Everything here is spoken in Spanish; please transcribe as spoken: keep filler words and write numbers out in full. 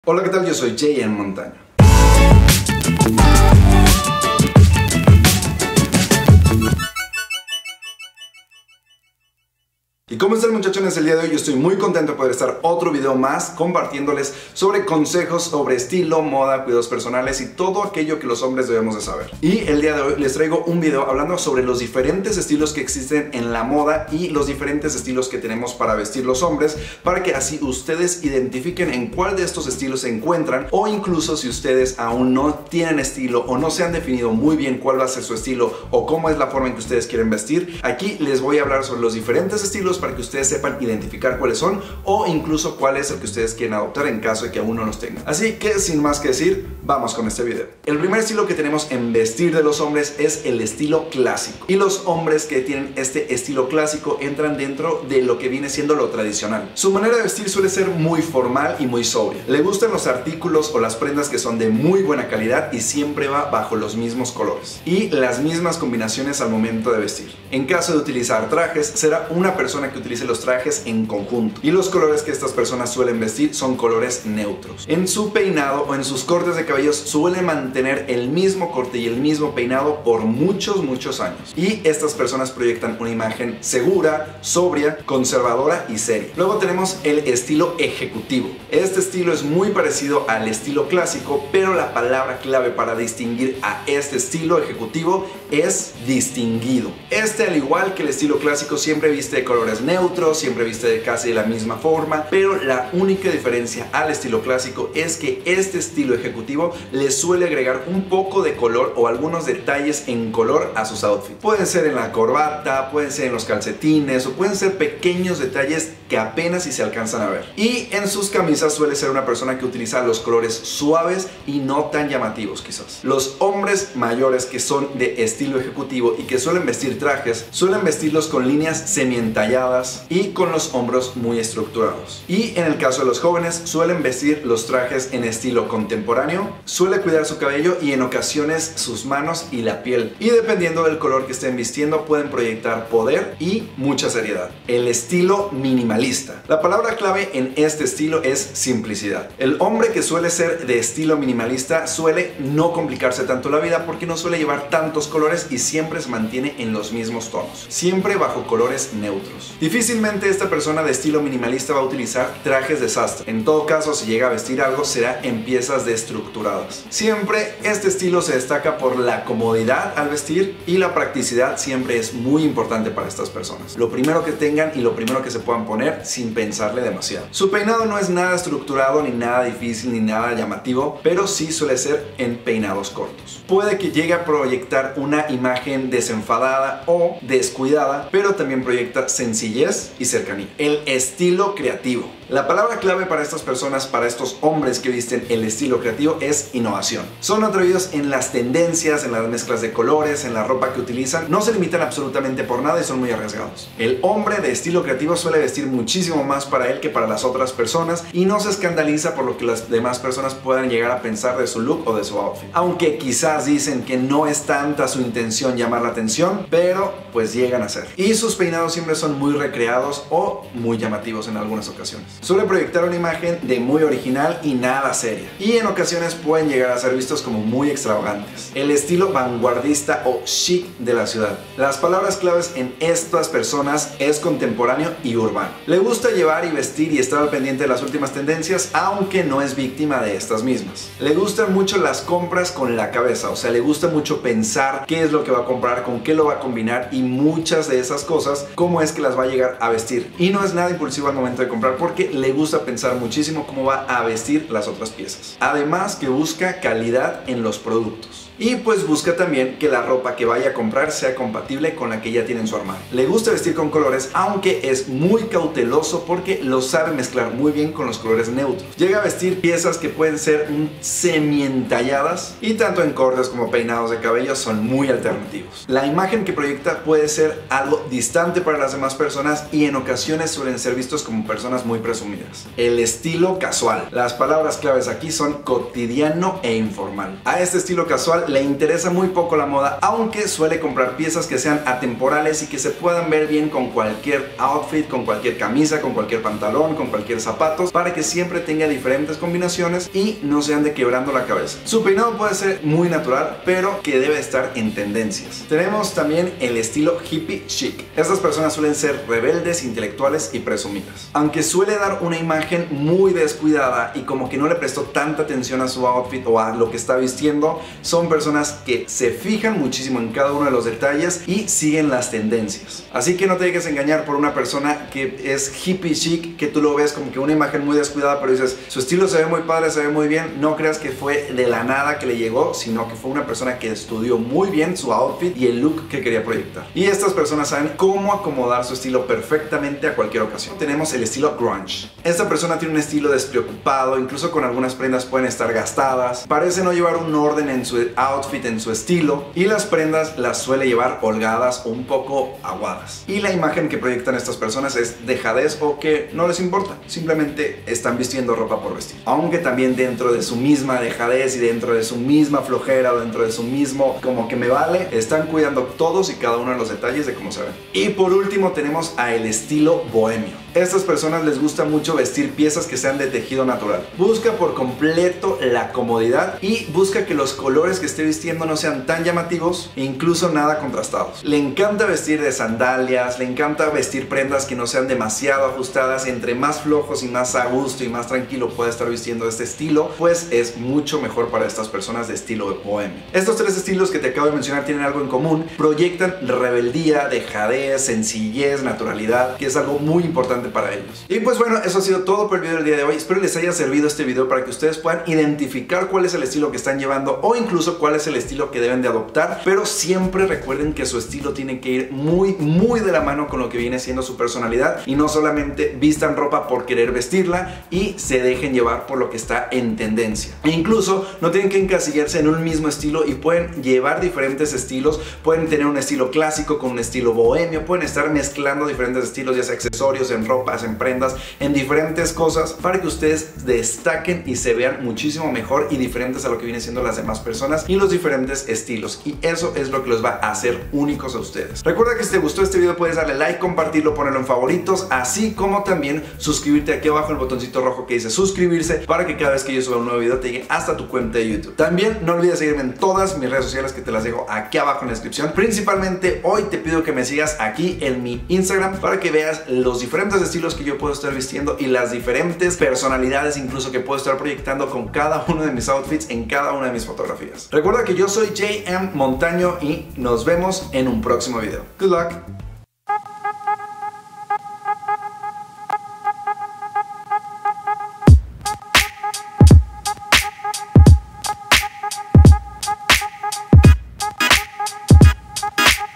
Hola, ¿qué tal? Yo soy Jay en Montaño. ¿Y cómo están, muchachones? El día de hoy yo estoy muy contento de poder estar otro video más compartiéndoles sobre consejos sobre estilo, moda, cuidados personales y todo aquello que los hombres debemos de saber. Y el día de hoy les traigo un video hablando sobre los diferentes estilos que existen en la moda y los diferentes estilos que tenemos para vestir los hombres, para que así ustedes identifiquen en cuál de estos estilos se encuentran, o incluso si ustedes aún no tienen estilo o no se han definido muy bien cuál va a ser su estilo o cómo es la forma en que ustedes quieren vestir, aquí les voy a hablar sobre los diferentes estilos para que ustedes sepan identificar cuáles son o incluso cuál es el que ustedes quieren adoptar en caso de que aún no los tengan. Así que sin más que decir, vamos con este video. El primer estilo que tenemos en vestir de los hombres es el estilo clásico, y los hombres que tienen este estilo clásico entran dentro de lo que viene siendo lo tradicional. Su manera de vestir suele ser muy formal y muy sobria. Le gustan los artículos o las prendas que son de muy buena calidad y siempre va bajo los mismos colores y las mismas combinaciones al momento de vestir. En caso de utilizar trajes, será una persona que utilice los trajes en conjunto, y los colores que estas personas suelen vestir son colores neutros. En su peinado o en sus cortes de cabellos suelen mantener el mismo corte y el mismo peinado por muchos muchos años, y estas personas proyectan una imagen segura, sobria, conservadora y seria. Luego tenemos el estilo ejecutivo. Este estilo es muy parecido al estilo clásico, pero la palabra clave para distinguir a este estilo ejecutivo es distinguido. Este, al igual que el estilo clásico, siempre viste de colores neutros, siempre viste de casi de la misma forma, pero la única diferencia al estilo clásico es que este estilo ejecutivo le suele agregar un poco de color o algunos detalles en color a sus outfits. Pueden ser en la corbata, pueden ser en los calcetines o pueden ser pequeños detalles que apenas si se alcanzan a ver. Y en sus camisas suele ser una persona que utiliza los colores suaves y no tan llamativos quizás. Los hombres mayores que son de estilo ejecutivo y que suelen vestir trajes, suelen vestirlos con líneas semi-entalladas y con los hombros muy estructurados. Y en el caso de los jóvenes, suelen vestir los trajes en estilo contemporáneo, suele cuidar su cabello y en ocasiones sus manos y la piel. Y dependiendo del color que estén vistiendo, pueden proyectar poder y mucha seriedad. El estilo minimalista. La palabra clave en este estilo es simplicidad. El hombre que suele ser de estilo minimalista suele no complicarse tanto la vida porque no suele llevar tantos colores y siempre se mantiene en los mismos tonos, siempre bajo colores neutros. Difícilmente esta persona de estilo minimalista va a utilizar trajes de sastre. En todo caso, si llega a vestir algo, será en piezas destructuradas. Siempre este estilo se destaca por la comodidad al vestir, y la practicidad siempre es muy importante para estas personas. Lo primero que tengan y lo primero que se puedan poner sin pensarle demasiado. Su peinado no es nada estructurado, ni nada difícil, ni nada llamativo, pero sí suele ser en peinados cortos. Puede que llegue a proyectar una imagen desenfadada o descuidada, pero también proyecta sencillez y cercanía. El estilo creativo. La palabra clave para estas personas, para estos hombres que visten el estilo creativo, es innovación. Son atrevidos en las tendencias, en las mezclas de colores, en la ropa que utilizan. No se limitan absolutamente por nada y son muy arriesgados. El hombre de estilo creativo suele vestir muchísimo más para él que para las otras personas y no se escandaliza por lo que las demás personas puedan llegar a pensar de su look o de su outfit. Aunque quizás dicen que no es tanta su intención llamar la atención, pero pues llegan a ser. Y sus peinados siempre son muy recreados o muy llamativos en algunas ocasiones. Suele proyectar una imagen de muy original y nada seria, y en ocasiones pueden llegar a ser vistos como muy extravagantes. El estilo vanguardista o chic de la ciudad. Las palabras claves en estas personas es contemporáneo y urbano. Le gusta llevar y vestir y estar al pendiente de las últimas tendencias, aunque no es víctima de estas mismas. Le gustan mucho las compras con la cabeza, o sea, le gusta mucho pensar qué es lo que va a comprar, con qué lo va a combinar y muchas de esas cosas, cómo es que las va a llegar a vestir. Y no es nada impulsivo al momento de comprar porque le gusta pensar muchísimo cómo va a vestir las otras piezas. Además que busca calidad en los productos. Y pues busca también que la ropa que vaya a comprar sea compatible con la que ya tiene en su armario. Le gusta vestir con colores, aunque es muy cauteloso porque lo sabe mezclar muy bien con los colores neutros. Llega a vestir piezas que pueden ser semi-entalladas, y tanto en cortes como peinados de cabello son muy alternativos. La imagen que proyecta puede ser algo distante para las demás personas y en ocasiones suelen ser vistos como personas muy presumidas. El estilo casual. Las palabras claves aquí son cotidiano e informal. A este estilo casual le interesa muy poco la moda, aunque suele comprar piezas que sean atemporales y que se puedan ver bien con cualquier outfit, con cualquier camisa, con cualquier pantalón, con cualquier zapatos, para que siempre tenga diferentes combinaciones y no se ande quebrando la cabeza. Su peinado puede ser muy natural, pero que debe estar en tendencias. Tenemos también el estilo hippie chic. Estas personas suelen ser rebeldes, intelectuales y presumidas. Aunque suele dar una imagen muy descuidada y como que no le prestó tanta atención a su outfit o a lo que está vistiendo, son personas que se fijan muchísimo en cada uno de los detalles y siguen las tendencias. Así que no te dejes engañar por una persona que es hippie chic, que tú lo ves como que una imagen muy descuidada, pero dices, su estilo se ve muy padre, se ve muy bien. No creas que fue de la nada que le llegó, sino que fue una persona que estudió muy bien su outfit y el look que quería proyectar. Y estas personas saben cómo acomodar su estilo perfectamente a cualquier ocasión. Tenemos el estilo grunge. Esta persona tiene un estilo despreocupado, incluso con algunas prendas pueden estar gastadas, parece no llevar un orden en su outfit, en su estilo, y las prendas las suele llevar holgadas o un poco aguadas. Y la imagen que proyectan estas personas es dejadez o que no les importa, simplemente están vistiendo ropa por vestir. Aunque también dentro de su misma dejadez y dentro de su misma flojera o dentro de su mismo como que me vale, están cuidando todos y cada uno de los detalles de cómo se ven. Y por último tenemos a el estilo bohemio. Estas personas les gusta mucho vestir piezas que sean de tejido natural. Busca por completo la comodidad y busca que los colores que esté vistiendo no sean tan llamativos e incluso nada contrastados. Le encanta vestir de sandalias, le encanta vestir prendas que no sean demasiado ajustadas. Entre más flojos y más a gusto y más tranquilo pueda estar vistiendo este estilo, pues es mucho mejor para estas personas de estilo bohemio. Estos tres estilos que te acabo de mencionar tienen algo en común. Proyectan rebeldía, dejadez, sencillez, naturalidad, que es algo muy importante para ellos. Y pues bueno, eso ha sido todo por el video del día de hoy. Espero les haya servido este video para que ustedes puedan identificar cuál es el estilo que están llevando o incluso cuál es el estilo que deben de adoptar, pero siempre recuerden que su estilo tiene que ir muy muy de la mano con lo que viene siendo su personalidad y no solamente vistan ropa por querer vestirla y se dejen llevar por lo que está en tendencia. E incluso no tienen que encasillarse en un mismo estilo y pueden llevar diferentes estilos. Pueden tener un estilo clásico con un estilo bohemio, pueden estar mezclando diferentes estilos, ya sea accesorios, en ropas, en prendas, en diferentes cosas, para que ustedes destaquen y se vean muchísimo mejor y diferentes a lo que vienen siendo las demás personas y los diferentes estilos. Y eso es lo que los va a hacer únicos a ustedes. Recuerda que si te gustó este video puedes darle like, compartirlo, ponerlo en favoritos, así como también suscribirte aquí abajo en el botoncito rojo que dice suscribirse, para que cada vez que yo suba un nuevo video te llegue hasta tu cuenta de YouTube. También no olvides seguirme en todas mis redes sociales que te las dejo aquí abajo en la descripción. Principalmente hoy te pido que me sigas aquí en mi Instagram para que veas los diferentes estilos que yo puedo estar vistiendo y las diferentes personalidades incluso que puedo estar proyectando con cada uno de mis outfits en cada una de mis fotografías. Recuerda que yo soy J M Montaño y nos vemos en un próximo video. Good luck.